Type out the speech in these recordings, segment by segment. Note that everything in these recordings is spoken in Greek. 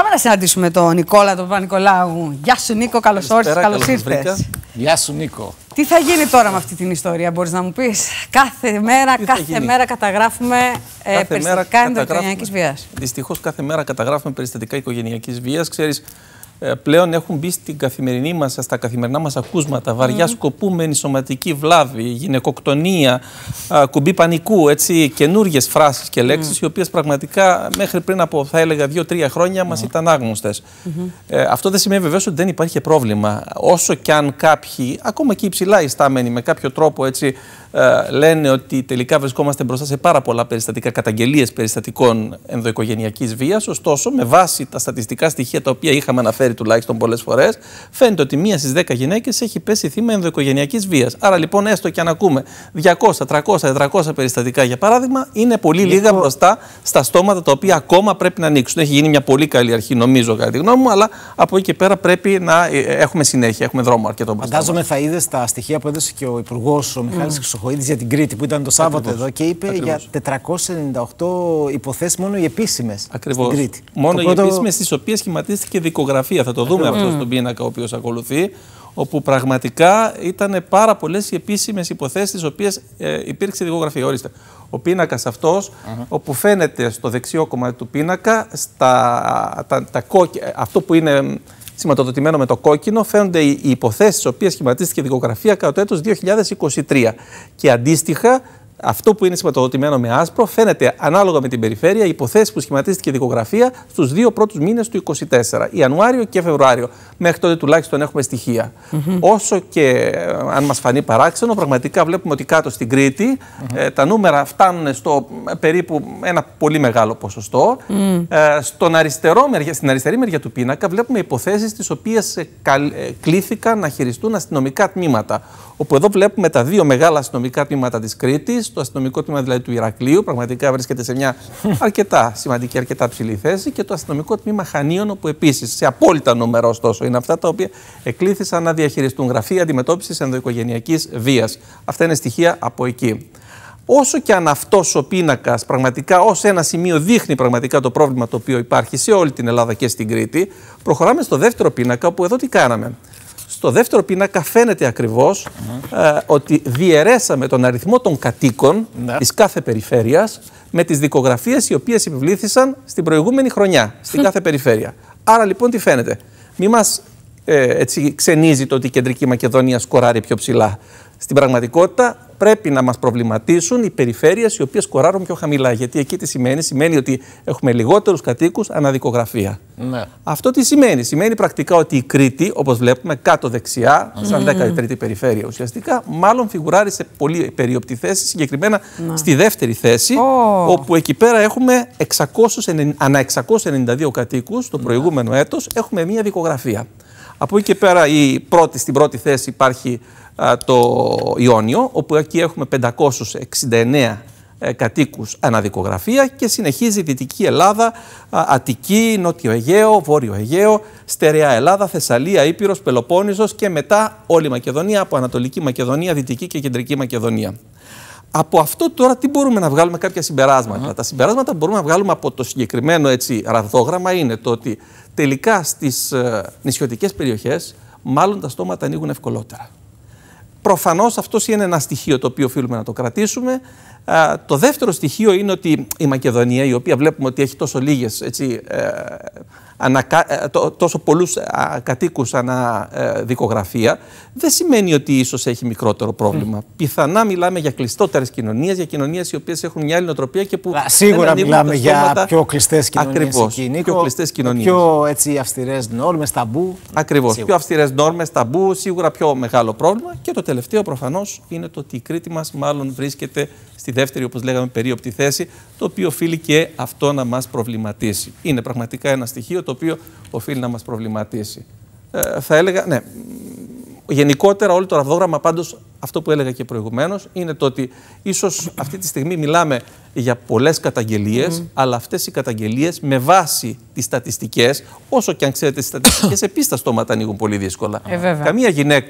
Πάμε να συναντήσουμε τον Νικόλα, τον Παπα-Νικολάου. Γεια σου, Νίκο, καλώς όρισες, καλώς ήρθες. Γεια σου, Νίκο. Τι θα γίνει τώρα με αυτή την ιστορία, μπορείς να μου πεις? Κάθε μέρα καταγράφουμε περιστατικά ενδοοικογενειακής βίας. Δυστυχώς, κάθε μέρα καταγράφουμε περιστατικά οικογενειακής βίας. Ξέρεις, πλέον έχουν μπει στα καθημερινά μας ακούσματα βαριά σκοπούμενη σωματική βλάβη, γυναικοκτονία, κουμπί πανικού, καινούργιες φράσεις και λέξεις, οι οποίες πραγματικά μέχρι πριν από, θα έλεγα, 2-3 χρόνια μας ήταν άγνωστες. Αυτό δεν σημαίνει βεβαίως ότι δεν υπάρχει πρόβλημα. Όσο κι αν κάποιοι, ακόμα και υψηλά ιστάμενοι, με κάποιο τρόπο λένε ότι τελικά βρισκόμαστε μπροστά σε πάρα πολλά περιστατικά, καταγγελίες περιστατικών ενδοοικογενειακής βίας, ωστόσο, με βάση τα στατιστικά στοιχεία τα οποία είχαμε αναφέρει τουλάχιστον πολλές φορές, φαίνεται ότι 1 στις 10 γυναίκες έχει πέσει θύμα ενδοοικογενειακής βίας. Άρα λοιπόν, έστω και αν ακούμε 200, 300, 400 περιστατικά για παράδειγμα, είναι πολύ λίγα μπροστά στα στόματα τα οποία ακόμα πρέπει να ανοίξουν. Έχει γίνει μια πολύ καλή αρχή, νομίζω, κατά τη γνώμη μου, αλλά από εκεί και πέρα πρέπει να έχουμε συνέχεια, έχουμε δρόμο αρκετό μπροστά. Φαντάζομαι θα είδες τα στοιχεία που έδωσε και ο Υπουργός, ο Μιχάλης Χρυσοχοΐδης, για την Κρήτη που ήταν το Σάββατο εδώ και είπε για 498 υποθέσεις μόνο οι επίσημες. Ακριβώς. Στην Κρήτη. Μόνο οι επίσημες, στις οποίες σχηματίστηκε δικογραφία. Θα το δούμε αυτό στον πίνακα ο οποίος ακολουθεί, όπου πραγματικά ήταν πάρα πολλές οι επίσημες υποθέσεις τις οποίες υπήρξε δικογραφία. Ορίστε. Ο πίνακας αυτός, όπου φαίνεται στο δεξιό κομμάτι του πίνακα, αυτό που είναι σηματοδοτημένο με το κόκκινο, φαίνονται οι υποθέσεις στις οποίες σχηματίστηκε δικογραφία κατά το έτος 2023. Και αντίστοιχα, αυτό που είναι σηματοδοτημένο με άσπρο φαίνεται ανάλογα με την περιφέρεια, οι υποθέσεις που σχηματίστηκε δικογραφία στους 2 πρώτους μήνες του 2024, Ιανουάριο και Φεβρουάριο. Μέχρι τότε τουλάχιστον έχουμε στοιχεία. Όσο και αν μας φανεί παράξενο, πραγματικά βλέπουμε ότι κάτω στην Κρήτη τα νούμερα φτάνουν στο περίπου ένα πολύ μεγάλο ποσοστό. Στην αριστερή μεριά του πίνακα βλέπουμε υποθέσεις τις οποίες κλήθηκαν να χειριστούν αστυνομικά τμήματα. Όπου εδώ βλέπουμε τα 2 μεγάλα αστυνομικά τμήματα της Κρήτης, το αστυνομικό τμήμα δηλαδή του Ηρακλείου, πραγματικά βρίσκεται σε μια αρκετά σημαντική, αρκετά ψηλή θέση, και το αστυνομικό τμήμα Χανίων, όπου επίσης σε απόλυτα νούμερα, ωστόσο, είναι αυτά τα οποία εκλήθησαν να διαχειριστούν γραφεία αντιμετώπισης ενδοοικογενειακής βίας. Αυτά είναι στοιχεία από εκεί. Όσο και αν αυτός ο πίνακας πραγματικά ως ένα σημείο δείχνει πραγματικά το πρόβλημα το οποίο υπάρχει σε όλη την Ελλάδα και στην Κρήτη, προχωράμε στο δεύτερο πίνακα, όπου εδώ τι κάναμε? Στο δεύτερο πίνακα φαίνεται ακριβώς ότι διαιρέσαμε τον αριθμό των κατοίκων της κάθε περιφέρειας με τις δικογραφίες οι οποίες επιβλήθησαν στην προηγούμενη χρονιά στην κάθε περιφέρεια. Άρα λοιπόν τι φαίνεται? Μη μας ξενίζει το ότι η Κεντρική Μακεδονία σκοράρει πιο ψηλά. Στην πραγματικότητα πρέπει να μας προβληματίσουν οι περιφέρειες οι οποίες σκοράρουν πιο χαμηλά. Γιατί εκεί τι σημαίνει? Σημαίνει ότι έχουμε λιγότερους κατοίκους αναδικογραφία. Ναι. Αυτό τι σημαίνει? Σημαίνει πρακτικά ότι η Κρήτη, όπως βλέπουμε κάτω δεξιά, σαν 13η περιφέρεια ουσιαστικά, μάλλον φιγουράρει σε πολύ περίοπτη θέση, συγκεκριμένα στη δεύτερη θέση, όπου εκεί πέρα έχουμε ανά 692 κατοίκους το προηγούμενο έτος, έχουμε μία δικογραφία. Από εκεί και πέρα στην πρώτη θέση υπάρχει το Ιόνιο, όπου εκεί έχουμε 569 κατοίκους αναδικογραφία, και συνεχίζει η Δυτική Ελλάδα, Αττική, Νότιο Αιγαίο, Βόρειο Αιγαίο, Στερεά Ελλάδα, Θεσσαλία, Ήπειρος, Πελοπόννησος και μετά όλη η Μακεδονία, από Ανατολική Μακεδονία, Δυτική και Κεντρική Μακεδονία. Από αυτό τώρα τι μπορούμε να βγάλουμε? Κάποια συμπεράσματα. Τα συμπεράσματα που μπορούμε να βγάλουμε από το συγκεκριμένο ραδόγραμμα είναι το ότι τελικά στις νησιωτικές περιοχές μάλλον τα στόματα ανοίγουν ευκολότερα. Προφανώς αυτό είναι ένα στοιχείο το οποίο οφείλουμε να το κρατήσουμε. Το δεύτερο στοιχείο είναι ότι η Μακεδονία, η οποία βλέπουμε ότι έχει τόσο λίγες, τόσο πολλούς κατοίκους ανά δικογραφία, δεν σημαίνει ότι ίσως έχει μικρότερο πρόβλημα. Πιθανά μιλάμε για κλειστότερες κοινωνίες, για κοινωνίες οι οποίες έχουν μια άλλη νοοτροπία και που σίγουρα μιλάμε για πιο κλειστές κοινωνίες. Ακριβώς, πιο κλειστές κοινωνίες. Πιο αυστηρές νόρμες, ταμπού. Ακριβώς, πιο αυστηρές νόρμες, ταμπού, σίγουρα πιο μεγάλο πρόβλημα. Και το τελευταίο προφανώς είναι το ότι η Κρήτη μας μάλλον βρίσκεται στη δεύτερη, όπως λέγαμε, περίοπτη θέση, το οποίο οφείλει και αυτό να μας προβληματίσει. Είναι πραγματικά ένα στοιχείο το οποίο οφείλει να μας προβληματίσει. Θα έλεγα, ναι, γενικότερα όλο το ραβδόγραμμα, πάντως αυτό που έλεγα και προηγουμένως, είναι το ότι ίσως αυτή τη στιγμή μιλάμε για πολλές καταγγελίες, αλλά αυτές οι καταγγελίες με βάση τις στατιστικές, όσο και αν ξέρετε τις στατιστικές, επίσης τα στόματα ανοίγουν πολύ δύσκολα. Καμία γυναίκα,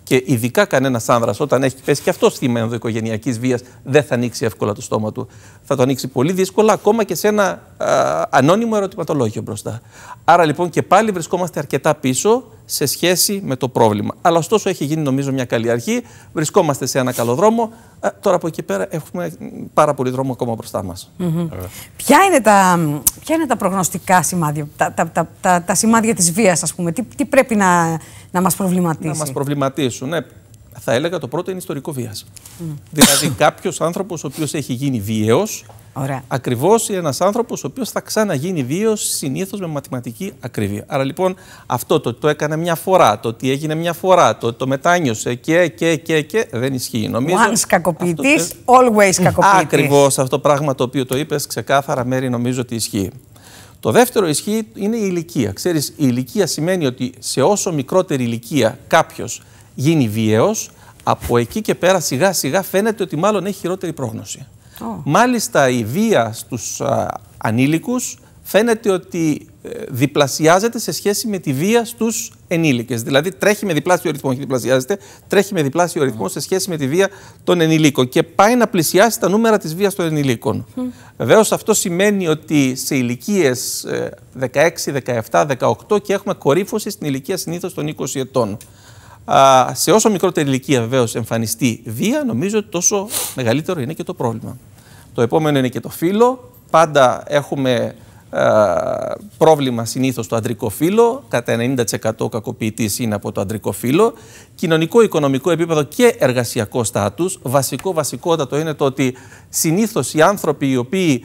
Και ειδικά κανένας άνδρας, όταν έχει πέσει και αυτό θύμα ενδοοικογενειακής βίας, δεν θα ανοίξει εύκολα το στόμα του. Θα το ανοίξει πολύ δύσκολα, ακόμα και σε ένα ανώνυμο ερωτηματολόγιο μπροστά. Άρα λοιπόν και πάλι βρισκόμαστε αρκετά πίσω σε σχέση με το πρόβλημα. Αλλά ωστόσο έχει γίνει νομίζω μια καλή αρχή. Βρισκόμαστε σε ένα καλό δρόμο. Τώρα από εκεί πέρα έχουμε πάρα πολύ δρόμο ακόμα μπροστά μας. Ποια είναι τα προγνωστικά σημάδια, τα σημάδια της βίας, ας πούμε, τι πρέπει να μας προβληματίσει? Να μας προβληματίσουν. Θα έλεγα το πρώτο είναι ιστορικό βίας. Δηλαδή κάποιος άνθρωπος ο οποίος έχει γίνει βίαιος, ακριβώς είναι ένας άνθρωπος ο οποίος θα ξαναγίνει βίαιος, συνήθως με μαθηματική ακρίβεια. Άρα λοιπόν αυτό το έκανε μια φορά, το ότι έγινε μια φορά, το μετάνιωσε και δεν ισχύει. Νομίζω, once κακοποιητής, always κακοποιητής. Ακριβώς αυτό το πράγμα το οποίο το είπες ξεκάθαρα, Μέρη, νομίζω ότι ισχύει. Το δεύτερο ισχύει είναι η ηλικία. Ξέρεις, η ηλικία σημαίνει ότι σε όσο μικρότερη ηλικία κάποιος γίνει βίαιος, από εκεί και πέρα σιγά σιγά φαίνεται ότι μάλλον έχει χειρότερη πρόγνωση. Μάλιστα η βία στους ανήλικους φαίνεται ότι διπλασιάζεται σε σχέση με τη βία στους ενήλικες. Δηλαδή τρέχει με διπλάσιο ρυθμό, όχι διπλασιάζεται, τρέχει με διπλάσιο ρυθμό σε σχέση με τη βία των ενηλίκων και πάει να πλησιάσει τα νούμερα της βίας των ενηλίκων. Βεβαίως αυτό σημαίνει ότι σε ηλικίες 16, 17, 18 και έχουμε κορύφωση στην ηλικία συνήθως των 20 ετών. Σε όσο μικρότερη ηλικία βεβαίως εμφανιστεί βία, νομίζω ότι τόσο μεγαλύτερο είναι και το πρόβλημα. Το επόμενο είναι και το φύλο. Πάντα έχουμε πρόβλημα συνήθως στο αντρικό φύλο. Κατά 90% κακοποιητής είναι από το αντρικό φύλο. Κοινωνικό, οικονομικό επίπεδο και εργασιακό στάτους. Βασικότατο είναι το ότι συνήθως οι άνθρωποι οι οποίοι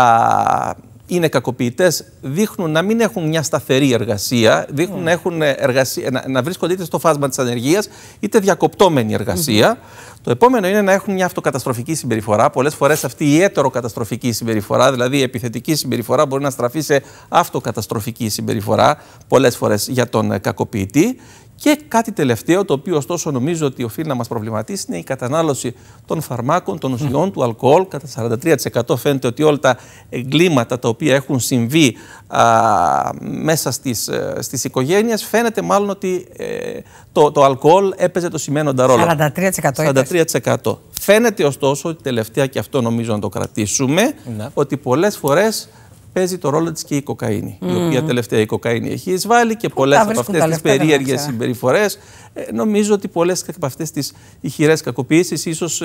είναι κακοποιητές δείχνουν να μην έχουν μια σταθερή εργασία, δείχνουν να βρίσκονται είτε στο φάσμα της ανεργίας είτε διακοπτόμενη εργασία. Το επόμενο είναι να έχουν μια αυτοκαταστροφική συμπεριφορά. Πολλές φορές αυτή η έτεροκαταστροφική συμπεριφορά, δηλαδή η επιθετική συμπεριφορά, μπορεί να στραφεί σε αυτοκαταστροφική συμπεριφορά πολλές φορές για τον κακοποιητή. Και κάτι τελευταίο, το οποίο ωστόσο νομίζω ότι οφείλει να μας προβληματίσει, είναι η κατανάλωση των φαρμάκων, των ουσιών, του αλκοόλ. Κατά 43% φαίνεται ότι όλα τα εγκλήματα τα οποία έχουν συμβεί μέσα στις οικογένειες, φαίνεται μάλλον ότι το αλκοόλ έπαιζε το σημαίνοντα ρόλο. 43%. Φαίνεται ωστόσο ότι τελευταία, και αυτό νομίζω να το κρατήσουμε, ότι πολλές φορές παίζει το ρόλο της και η κοκαίνη, η οποία τελευταία η κοκαίνη έχει εισβάλει και πολλές από αυτές τις περίεργες συμπεριφορές. Νομίζω ότι πολλές από αυτές τις ηχηρές κακοποιήσεις ίσως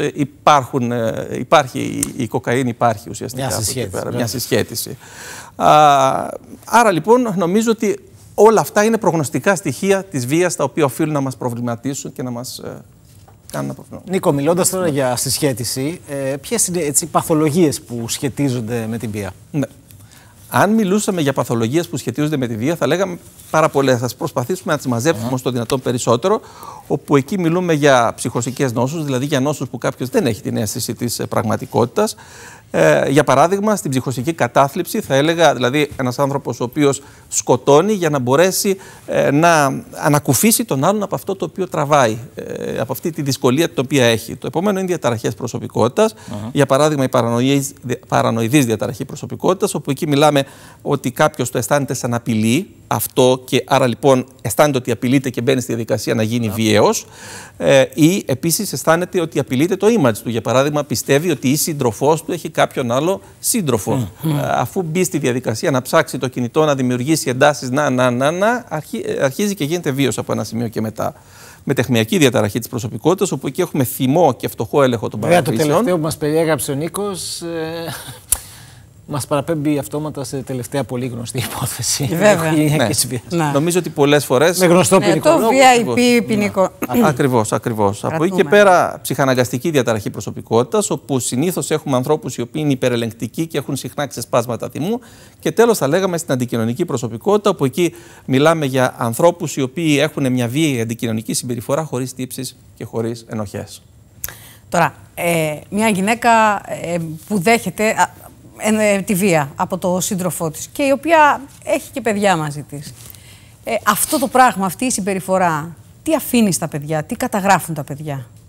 η κοκαίνη υπάρχει ουσιαστικά μια συσχέτιση. Άρα λοιπόν νομίζω ότι όλα αυτά είναι προγνωστικά στοιχεία της βίας τα οποία οφείλουν να μας προβληματίσουν και να μας κάνουν να προβληματίσουν. Νίκο, μιλώντας τώρα για συσχέτιση, ποιες είναι οι παθολογίες που σχετίζονται με την βία? Ναι. Αν μιλούσαμε για παθολογίες που σχετίζονται με τη βία, θα λέγαμε πάρα πολλές. Θα προσπαθήσουμε να τις μαζέψουμε όσο το δυνατόν περισσότερο, όπου εκεί μιλούμε για ψυχοσικές νόσους, δηλαδή για νόσους που κάποιος δεν έχει την αίσθηση της πραγματικότητας. Για παράδειγμα, στην ψυχοσική κατάθλιψη, θα έλεγα, δηλαδή ένας άνθρωπος ο οποίος σκοτώνει για να μπορέσει να ανακουφίσει τον άλλον από αυτό το οποίο τραβάει, από αυτή τη δυσκολία την οποία έχει. Το επόμενο είναι διαταραχές προσωπικότητας. Για παράδειγμα, η παρανοηδής διαταραχή προσωπικότητας, όπου εκεί μιλάμε ότι κάποιος το αισθάνεται σαν απειλή αυτό και άρα λοιπόν αισθάνεται ότι απειλείται και μπαίνει στη διαδικασία να γίνει βίαιος, ή επίσης αισθάνεται ότι απειλείται το image του. Για παράδειγμα, πιστεύει ότι η σύντροφός του έχει κάποιον άλλο σύντροφο. Αφού μπει στη διαδικασία να ψάξει το κινητό, να δημιουργήσει εντάσεις, αρχίζει και γίνεται βίαιος από ένα σημείο και μετά. Με τεχμιακή διαταραχή της προσωπικότητας, όπου εκεί έχουμε θυμό και φτωχό έλεγχο των παρακολουθήσεων. Το τελευταίο που μας περιέγραψε ο Νίκος μας παραπέμπει αυτόματα σε τελευταία πολύ γνωστή υπόθεση. Βέβαια. Ναι. Νομίζω ότι πολλές φορές. Με γνωστό ποινικό λόγο. Το VIP ποινικό. Ακριβώς. Από εκεί και πέρα, ψυχαναγκαστική διαταραχή προσωπικότητας, όπου συνήθως έχουμε ανθρώπους οι οποίοι είναι υπερελεγκτικοί και έχουν συχνά ξεσπάσματα θυμού. Και τέλος, θα λέγαμε στην αντικοινωνική προσωπικότητα, όπου εκεί μιλάμε για ανθρώπους οι οποίοι έχουν μια βίαιη αντικοινωνική συμπεριφορά χωρίς τύψεις και χωρίς ενοχές. Τώρα, μια γυναίκα που δέχεται τη βία από το σύντροφό της και η οποία έχει και παιδιά μαζί της. Αυτό το πράγμα, αυτή η συμπεριφορά, τι αφήνει στα παιδιά, τι καταγράφουν τα παιδιά?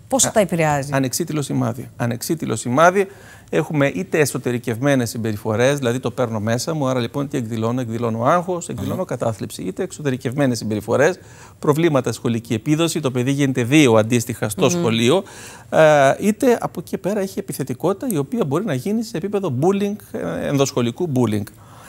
Πώς θα τα επηρεάζει? Ανεξίτηλο σημάδι. Ανεξίτηλο σημάδι. Έχουμε είτε εσωτερικευμένες συμπεριφορές, δηλαδή το παίρνω μέσα μου, άρα λοιπόν τι εκδηλώνω? Εκδηλώνω άγχος, εκδηλώνω κατάθλιψη. Είτε εξωτερικευμένες συμπεριφορές, προβλήματα σχολική επίδοση, το παιδί γίνεται βίαιο αντίστοιχα στο σχολείο, είτε από εκεί πέρα έχει επιθετικότητα η οποία μπορεί να γίνει σε επίπεδο bullying, ενδοσχολικού bullying.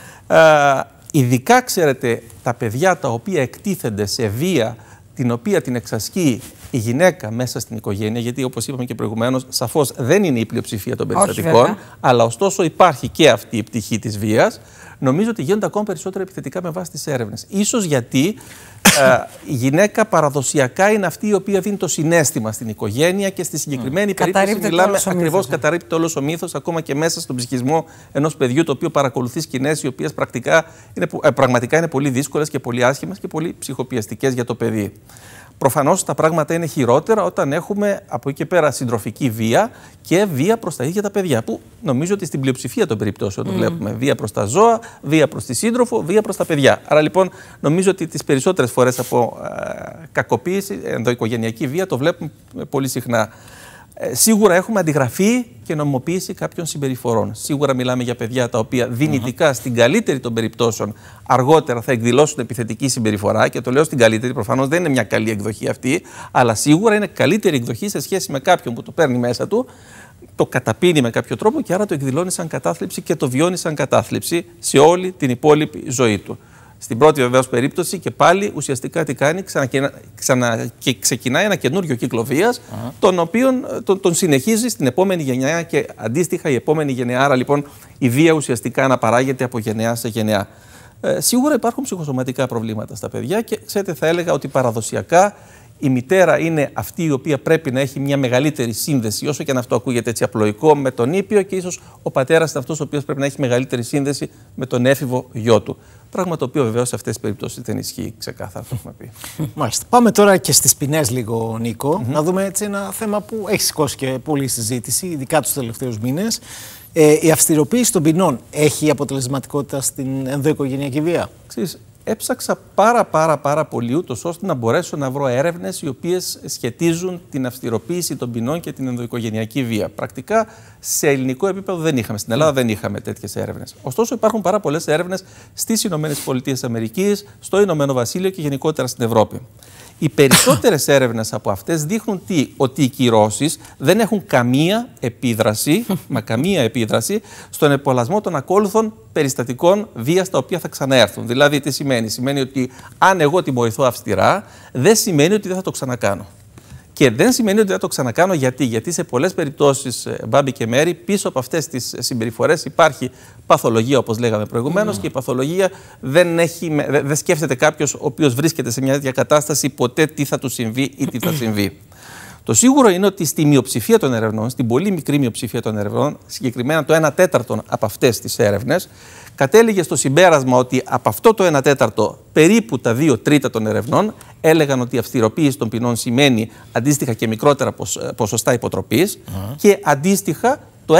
Ειδικά, ξέρετε, τα παιδιά τα οποία εκτίθενται σε βία την οποία την εξασκεί η γυναίκα μέσα στην οικογένεια, γιατί όπως είπαμε και προηγουμένως, σαφώς δεν είναι η πλειοψηφία των περιστατικών, αλλά ωστόσο υπάρχει και αυτή η πτυχή της βίας, νομίζω ότι γίνονται ακόμα περισσότερο επιθετικά με βάση τις έρευνες. Ίσως γιατί η γυναίκα παραδοσιακά είναι αυτή η οποία δίνει το συναίσθημα στην οικογένεια και στη συγκεκριμένη περίπτωση μιλάμε ακριβώς, καταρρίπτει όλος ο μύθος, ακόμα και μέσα στον ψυχισμό ενός παιδιού το οποίο παρακολουθεί σκηνές οι οποίες πραγματικά είναι πολύ δύσκολες και πολύ άσχημες και πολύ ψυχοπιαστικές για το παιδί. Προφανώς τα πράγματα είναι χειρότερα όταν έχουμε από εκεί και πέρα συντροφική βία και βία προς τα ίδια τα παιδιά. Που νομίζω ότι στην πλειοψηφία των περιπτώσεων το βλέπουμε. Βία προς τα ζώα, βία προς τη σύντροφο, βία προς τα παιδιά. Άρα λοιπόν νομίζω ότι τις περισσότερες φορές από κακοποίηση, ενδοοικογενειακή βία το βλέπουμε πολύ συχνά. Σίγουρα έχουμε αντιγραφή και νομιμοποίηση κάποιων συμπεριφορών. Σίγουρα μιλάμε για παιδιά τα οποία δυνητικά στην καλύτερη των περιπτώσεων αργότερα θα εκδηλώσουν επιθετική συμπεριφορά. Και το λέω στην καλύτερη, προφανώς δεν είναι μια καλή εκδοχή αυτή, αλλά σίγουρα είναι καλύτερη εκδοχή σε σχέση με κάποιον που το παίρνει μέσα του, το καταπίνει με κάποιο τρόπο και άρα το εκδηλώνει σαν κατάθλιψη και το βιώνει σαν κατάθλιψη σε όλη την υπόλοιπη ζωή του. Στην πρώτη βεβαίως περίπτωση και πάλι ουσιαστικά τι κάνει, ξεκινάει ένα καινούριο κύκλο βίας, τον οποίο τον συνεχίζει στην επόμενη γενιά και αντίστοιχα η επόμενη γενιά. Άρα λοιπόν η βία ουσιαστικά αναπαράγεται από γενεά σε γενεά. Σίγουρα υπάρχουν ψυχοσωματικά προβλήματα στα παιδιά και ξέρετε, θα έλεγα ότι παραδοσιακά η μητέρα είναι αυτή η οποία πρέπει να έχει μια μεγαλύτερη σύνδεση, όσο και αν αυτό ακούγεται έτσι απλοϊκό, με τον ήπιο, και ίσως ο πατέρας είναι αυτός ο οποίος πρέπει να έχει μεγαλύτερη σύνδεση με τον έφηβο γιο του. Πράγμα το οποίο βεβαίως σε αυτές τις περιπτώσεις δεν ισχύει ξεκάθαρα, το έχουμε πει. Μάλιστα. Πάμε τώρα και στις ποινές λίγο, Νίκο. Να δούμε έτσι ένα θέμα που έχει σηκώσει και πολλή συζήτηση, ειδικά τους τελευταίους μήνες. Η αυστηροποίηση των ποινών έχει αποτελεσματικότητα στην ενδοοικογενειακή βία? Ξέρεις, έψαξα πάρα πολύ ούτως ώστε να μπορέσω να βρω έρευνες οι οποίες σχετίζουν την αυστηροποίηση των ποινών και την ενδοοικογενειακή βία. Πρακτικά σε ελληνικό επίπεδο δεν είχαμε, στην Ελλάδα δεν είχαμε τέτοιες έρευνες. Ωστόσο υπάρχουν πάρα πολλές έρευνες στις ΗΠΑ, στο Ηνωμένο Βασίλειο και γενικότερα στην Ευρώπη. Οι περισσότερες έρευνες από αυτές δείχνουν ότι οι κυρώσεις δεν έχουν καμία επίδραση, καμία επίδραση στον επωλασμό των ακόλουθων περιστατικών βίας τα οποία θα ξαναέρθουν. Δηλαδή τι σημαίνει? Σημαίνει ότι αν εγώ τιμωρηθώ αυστηρά, δεν σημαίνει ότι δεν θα το ξανακάνω. Και δεν σημαίνει ότι δεν το ξανακάνω. Γιατί σε πολλές περιπτώσεις, Μπάμπη και Μέρη, πίσω από αυτές τις συμπεριφορές υπάρχει παθολογία, όπως λέγαμε προηγουμένως, και η παθολογία δεν σκέφτεται κάποιος ο οποίος βρίσκεται σε μια τέτοια κατάσταση ποτέ τι θα του συμβεί ή τι θα συμβεί. Το σίγουρο είναι ότι στη μειοψηφία των ερευνών, στην πολύ μικρή μειοψηφία των ερευνών, συγκεκριμένα το 1/4 από αυτές τις έρευνες, κατέληγε στο συμπέρασμα ότι από αυτό το 1/4 περίπου τα 2/3 των ερευνών έλεγαν ότι η αυστηροποίηση των ποινών σημαίνει αντίστοιχα και μικρότερα ποσοστά υποτροπής και αντίστοιχα το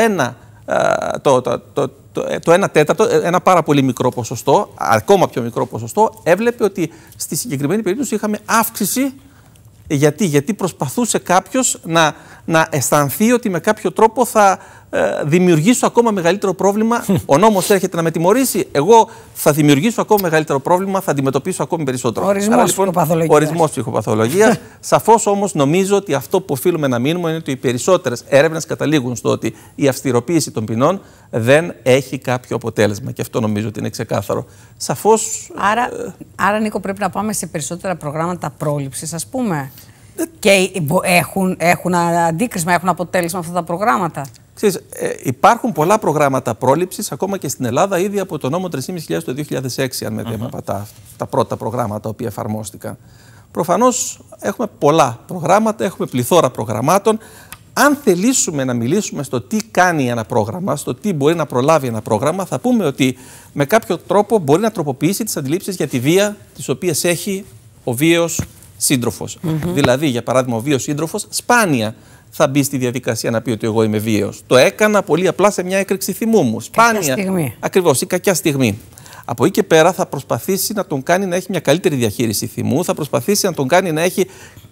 1/4, ένα πάρα πολύ μικρό ποσοστό, ακόμα πιο μικρό ποσοστό, έβλεπε ότι στη συγκεκριμένη περίπτωση είχαμε αύξηση. Γιατί προσπαθούσε κάποιος να αισθανθεί ότι με κάποιο τρόπο θα δημιουργήσω ακόμα μεγαλύτερο πρόβλημα. Ο νόμος έρχεται να με τιμωρήσει, εγώ θα δημιουργήσω ακόμα μεγαλύτερο πρόβλημα, θα αντιμετωπίσω ακόμη περισσότερο. Ορισμός ψυχοπαθολογίας. Σαφώς όμως νομίζω ότι αυτό που οφείλουμε να μείνουμε είναι ότι οι περισσότερες έρευνες καταλήγουν στο ότι η αυστηροποίηση των ποινών δεν έχει κάποιο αποτέλεσμα. Και αυτό νομίζω ότι είναι ξεκάθαρο. Σαφώς. Άρα, Νίκο, πρέπει να πάμε σε περισσότερα προγράμματα πρόληψης, ας πούμε. Και έχουν αντίκρισμα, έχουν αποτέλεσμα αυτά τα προγράμματα. Ξέρεις, υπάρχουν πολλά προγράμματα πρόληψης, ακόμα και στην Ελλάδα, ήδη από το νόμο 3.500 το 2006, αν με δεν απατά, τα πρώτα προγράμματα τα οποία εφαρμόστηκαν. Προφανώς έχουμε πολλά προγράμματα, έχουμε πληθώρα προγραμμάτων. Αν θελήσουμε να μιλήσουμε στο τι κάνει ένα πρόγραμμα, στο τι μπορεί να προλάβει ένα πρόγραμμα, θα πούμε ότι με κάποιο τρόπο μπορεί να τροποποιήσει τις αντιλήψεις για τη βία τις οποίες έχει ο βίαιος σύντροφος. Δηλαδή, για παράδειγμα, ο βίαιος σύντροφος σπάνια θα μπει στη διαδικασία να πει ότι εγώ είμαι βίαιος. Το έκανα πολύ απλά σε μια έκρηξη θυμού μου. Σπάνια. Ακριβώς, η κακιά στιγμή. Από εκεί και πέρα θα προσπαθήσει να τον κάνει να έχει μια καλύτερη διαχείριση θυμού, θα προσπαθήσει να τον κάνει να έχει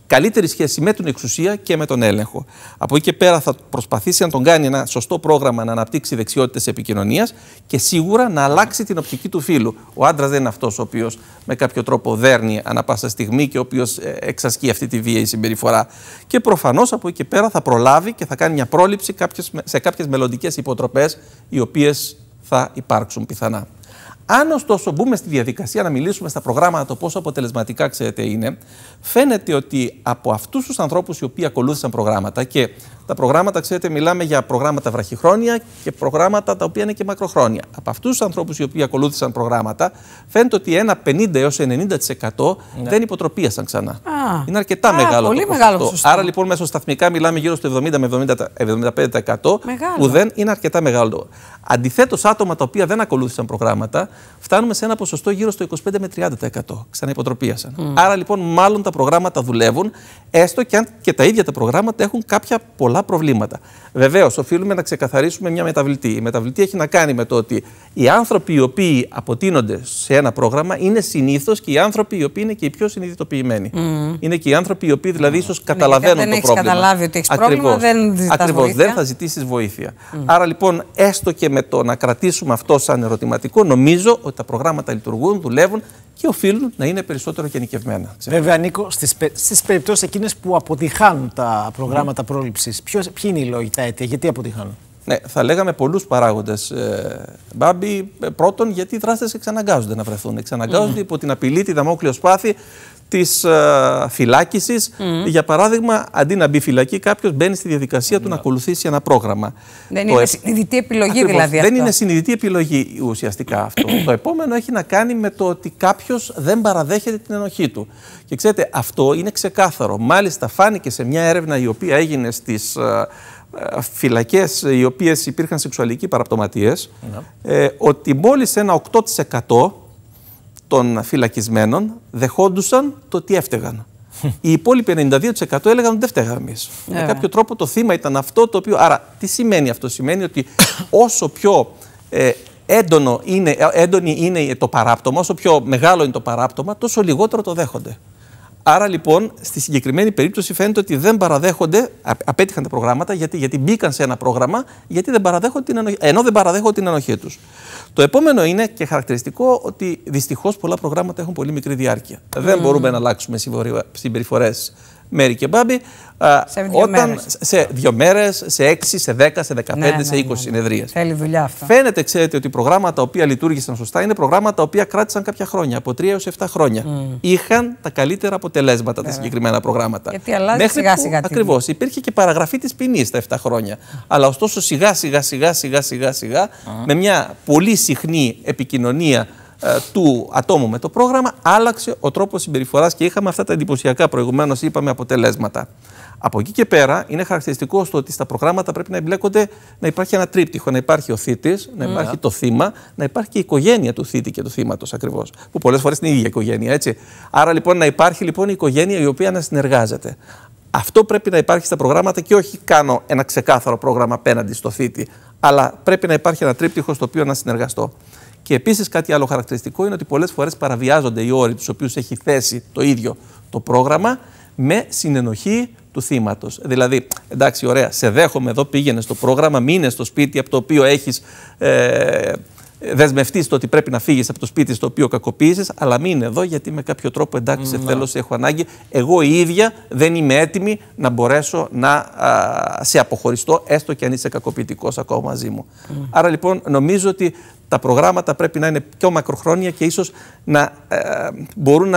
καλύτερη σχέση με την εξουσία και με τον έλεγχο. Από εκεί και πέρα θα προσπαθήσει να τον κάνει ένα σωστό πρόγραμμα να αναπτύξει δεξιότητες επικοινωνίας και σίγουρα να αλλάξει την οπτική του φύλου. Ο άντρας δεν είναι αυτός ο οποίος με κάποιο τρόπο δέρνει ανά πάσα στιγμή και ο οποίος εξασκεί αυτή τη βίαιη συμπεριφορά. Και προφανώς από εκεί και πέρα θα προλάβει και θα κάνει μια πρόληψη σε κάποιες μελλοντικές υποτροπές οι οποίες θα υπάρξουν πιθανά. Αν ωστόσο μπούμε στη διαδικασία να μιλήσουμε στα προγράμματα το πόσο αποτελεσματικά ξέρετε είναι, φαίνεται ότι από αυτούς τους ανθρώπους οι οποίοι ακολούθησαν προγράμματα, και τα προγράμματα, ξέρετε, μιλάμε για προγράμματα βραχυχρόνια και προγράμματα τα οποία είναι και μακροχρόνια. Από αυτούς τους ανθρώπους οι οποίοι ακολούθησαν προγράμματα, φαίνεται ότι ένα 50 έως 90% δεν υποτροπίασαν ξανά. Είναι αρκετά μεγάλο πολύ το μεγάλο ποσοστό. Άρα λοιπόν μεσοσταθμικά μιλάμε γύρω στο 70 με 75%, που δεν είναι αρκετά μεγάλο. Αντιθέτως, άτομα τα οποία δεν ακολούθησαν προγράμματα, φτάνουμε σε ένα ποσοστό γύρω στο 25 με 30%. Ξαναυποτροπίασαν. Άρα λοιπόν, μάλλον τα προγράμματα δουλεύουν, έστω και αν και τα ίδια τα προγράμματα έχουν κάποια πολλά προβλήματα. Βεβαίως, οφείλουμε να ξεκαθαρίσουμε μια μεταβλητή. Η μεταβλητή έχει να κάνει με το ότι οι άνθρωποι οι οποίοι αποτείνονται σε ένα πρόγραμμα είναι συνήθως και οι άνθρωποι οι οποίοι είναι και οι πιο συνειδητοποιημένοι. Είναι και οι άνθρωποι οι οποίοι δηλαδή ίσως καταλαβαίνουν το πρόβλημα. Δεν έχεις καταλάβει ότι έχεις πρόβλημα, δεν ζητάς βοήθεια. Δεν θα ζητήσεις βοήθεια. Άρα λοιπόν, έστω και με το να κρατήσουμε αυτό σαν ερωτηματικό, νομίζω ότι τα προγράμματα λειτουργούν, δουλεύουν και οφείλουν να είναι περισσότερο γενικευμένα. Βέβαια, Νίκο, στις περιπτώσεις εκείνες που αποτυχάνουν τα προγράμματα πρόληψης, ποιοι είναι οι λόγοι, τα αίτια, γιατί αποτυχάνουν? Ναι, θα λέγαμε πολλούς παράγοντες, Μπάμπη. Πρώτον, γιατί οι δράστες εξαναγκάζονται να βρεθούν. Εξαναγκάζονται υπό την απειλή, τη δαμόκλειο σπάθη της φυλάκισης. Για παράδειγμα, αντί να μπει φυλακή, κάποιος μπαίνει στη διαδικασία του να ακολουθήσει ένα πρόγραμμα. Δεν είναι συνειδητή επιλογή, Ακριβώς, δηλαδή. Δεν είναι συνειδητή επιλογή ουσιαστικά αυτό. Το επόμενο έχει να κάνει με το ότι κάποιος δεν παραδέχεται την ενοχή του. Και ξέρετε, αυτό είναι ξεκάθαρο. Μάλιστα, φάνηκε σε μια έρευνα η οποία έγινε στις φυλακές οι οποίες υπήρχαν σεξουαλικοί παραπτωματίες, ότι μόλις ένα 8% των φυλακισμένων δεχόντουσαν το ότι έφταιγαν. Οι υπόλοιποι 92% έλεγαν ότι δεν φταίγαμε εμείς. Με κάποιο τρόπο το θύμα ήταν αυτό το οποίο... Άρα, τι σημαίνει αυτό? Σημαίνει ότι όσο πιο έντονη είναι το παράπτωμα, όσο πιο μεγάλο είναι το παράπτωμα, τόσο λιγότερο το δέχονται. Άρα λοιπόν, στη συγκεκριμένη περίπτωση φαίνεται ότι δεν παραδέχονται, απέτυχαν τα προγράμματα, γιατί μπήκαν σε ένα πρόγραμμα, γιατί δεν παραδέχονται ενώ δεν παραδέχονται την ενοχή τους. Το επόμενο είναι και χαρακτηριστικό ότι δυστυχώς πολλά προγράμματα έχουν πολύ μικρή διάρκεια. Δεν μπορούμε να αλλάξουμε συμπεριφορές Μέρη και Μπάμπη σε 2 μέρες, σε 6, σε 10, σε 15, σε 20 συνεδρίες. Θέλει δουλειά αυτό. Φαίνεται, ξέρετε, ότι προγράμματα τα οποία λειτουργήσαν σωστά είναι προγράμματα τα οποία κράτησαν κάποια χρόνια, από 3 έως 7 χρόνια. Είχαν τα καλύτερα αποτελέσματα τα συγκεκριμένα προγράμματα. Γιατί αλλάζει σιγά-σιγά. Ακριβώς. Υπήρχε και παραγραφή της ποινής τα 7 χρόνια. Αλλά ωστόσο σιγά-σιγά, με μια πολύ συχνή επικοινωνία του ατόμου με το πρόγραμμα, άλλαξε ο τρόπος συμπεριφοράς και είχαμε αυτά τα εντυπωσιακά προηγουμένως είπαμε αποτελέσματα. Από εκεί και πέρα είναι χαρακτηριστικό στο ότι στα προγράμματα πρέπει να εμπλέκονται, να υπάρχει ένα τρίπτυχο, να υπάρχει ο θύτης, να υπάρχει το θύμα, να υπάρχει και η οικογένεια του θύτη και του θύματος ακριβώς, που πολλές φορές είναι η ίδια οικογένεια, έτσι. Άρα λοιπόν να υπάρχει λοιπόν η οικογένεια η οποία να συνεργάζεται. Αυτό πρέπει να υπάρχει στα προγράμματα και όχι κάνω ένα ξεκάθαρο πρόγραμμα απέναντι στο θύτη, αλλά πρέπει να υπάρχει ένα τρίπτυχο στο οποίο να συνεργαστώ. Και επίσης κάτι άλλο χαρακτηριστικό είναι ότι πολλές φορές παραβιάζονται οι όροι τους οποίους έχει θέσει το ίδιο το πρόγραμμα με συνενοχή του θύματος. Δηλαδή, εντάξει, ωραία, σε δέχομαι εδώ, πήγαινε στο πρόγραμμα, μείνε στο σπίτι από το οποίο έχεις δεσμευτεί στο ότι πρέπει να φύγεις από το σπίτι στο οποίο κακοποίησες, αλλά μείνε εδώ γιατί με κάποιο τρόπο εντάξει, σε θέλω, σε έχω ανάγκη. Εγώ η ίδια δεν είμαι έτοιμη να μπορέσω να σε αποχωριστώ, έστω και αν είσαι κακοποιητικός ακόμα μαζί μου. Άρα λοιπόν νομίζω ότι τα προγράμματα πρέπει να είναι πιο μακροχρόνια και ίσως να μπορούν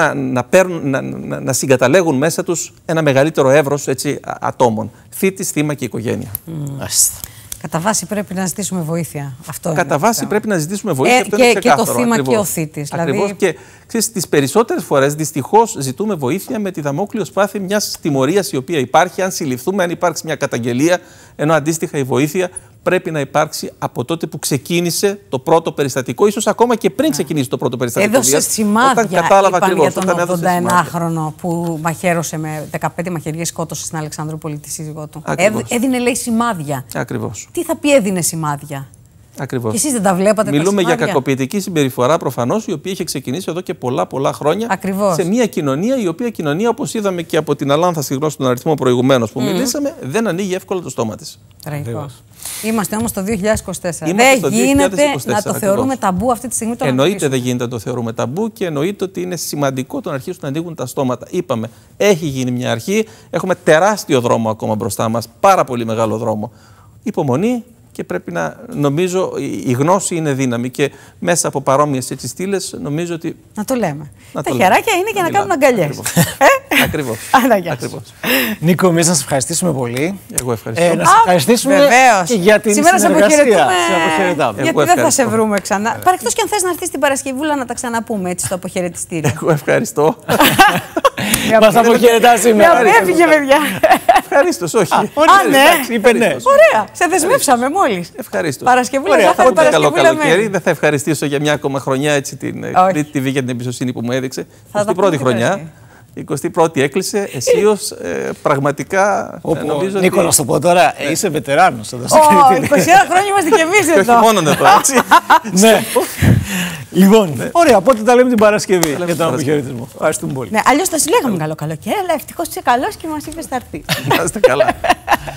να συγκαταλέγουν μέσα τους ένα μεγαλύτερο εύρος ατόμων. Θύτης, θύμα και οικογένεια. Κατά βάση πρέπει να ζητήσουμε βοήθεια. Αυτό Κατά βάση πρέπει να ζητήσουμε βοήθεια. Αυτό είναι και το θύμα ακριβώς. Και ο θύτης. Ακριβώς. Δηλαδή... Και τις περισσότερες φορές δυστυχώς ζητούμε βοήθεια με τη δαμόκλειο σπάθη μιας τιμωρίας η οποία υπάρχει, αν συλληφθούμε, αν υπάρξει μια καταγγελία, ενώ αντίστοιχα η βοήθεια πρέπει να υπάρξει από τότε που ξεκίνησε το πρώτο περιστατικό, ίσως ακόμα και πριν ξεκινήσει το πρώτο περιστατικό. Έδωσε σημάδια για τον 81χρονο που μαχαίρωσε με 15 μαχαιριές, σκότωσε στην Αλεξανδρούπολη τη σύζυγό του. Έδινε, λέει, σημάδια. Ακριβώς. Τι θα πει έδινε σημάδια? Ακριβώς. Και εσείς δεν τα βλέπατε? Μιλούμε για κακοποιητική συμπεριφορά προφανώς, η οποία είχε ξεκινήσει εδώ και πολλά χρόνια. Ακριβώς. Σε μια κοινωνία, η οποία κοινωνία, όπως είδαμε και από την αλάνθαστη γνώση των αριθμών προηγουμένως που μιλήσαμε, δεν ανοίγει εύκολα το στόμα της. Τραγικό. Είμαστε όμως το 2024. Είμαστε Δεν το γίνεται 2024, να το θεωρούμε ταμπού αυτή τη στιγμή. Εννοείται δεν γίνεται να το θεωρούμε ταμπού και εννοείται ότι είναι σημαντικό το να αρχίσουν να ανοίγουν τα στόματα. Είπαμε, έχει γίνει μια αρχή, έχουμε τεράστιο δρόμο ακόμα μπροστά μας, πάρα πολύ μεγάλο δρόμο. Υπομονή. Και πρέπει να, νομίζω, η γνώση είναι δύναμη και μέσα από παρόμοιες έτσι στήλες νομίζω ότι. Να το λέμε. Τα χεράκια είναι για να κάνουν αγκαλιές. Ακριβώς. Ακριβώς. Νίκο, εμείς να σας ευχαριστήσουμε πολύ. Εγώ ευχαριστώ. Να σας ευχαριστήσουμε και για την συνεργασία. Γιατί δεν θα σε βρούμε ξανά. Παρεκτός και αν θες να έρθεις την Παρασκευούλα να τα ξαναπούμε έτσι στο αποχαιρετιστήριο. Εγώ ευχαριστώ. Μας αποχαιρετά σήμερα. Έφυγε, παιδιά. Ευχαρίστως, όχι. Ναι, είπε ναι. Ωραία, σε δεσμεύσαμε μόλις. Ευχαριστώ. Παρασκευούλα, θα Καλό Παρασκευούλα καλοκαίρι. Δεν θα ευχαριστήσω για μια ακόμα χρονιά έτσι την Κρήτη TV για την εμπιστοσύνη που μου έδειξε. 21η χρονιά. 21η έκλεισε. Αισίως πραγματικά. Νομίζω. Νίκο, να σου το πω τώρα, είσαι βετεράνος εδώ στο 21 χρόνια είμαστε κι εμείς εδώ. Και όχι μόνο εδώ, έτσι. Ναι. Λοιπόν, ωραία, οπότε τα λέμε την Παρασκευή για τον αποχαιρετισμό. Ευχαριστούμε πολύ. Αλλιώς θα σου λέγαμε καλό καλοκαίρι, αλλά ευτυχώς είσαι καλός και μας είπες θα έρθεις. Να είστε καλά.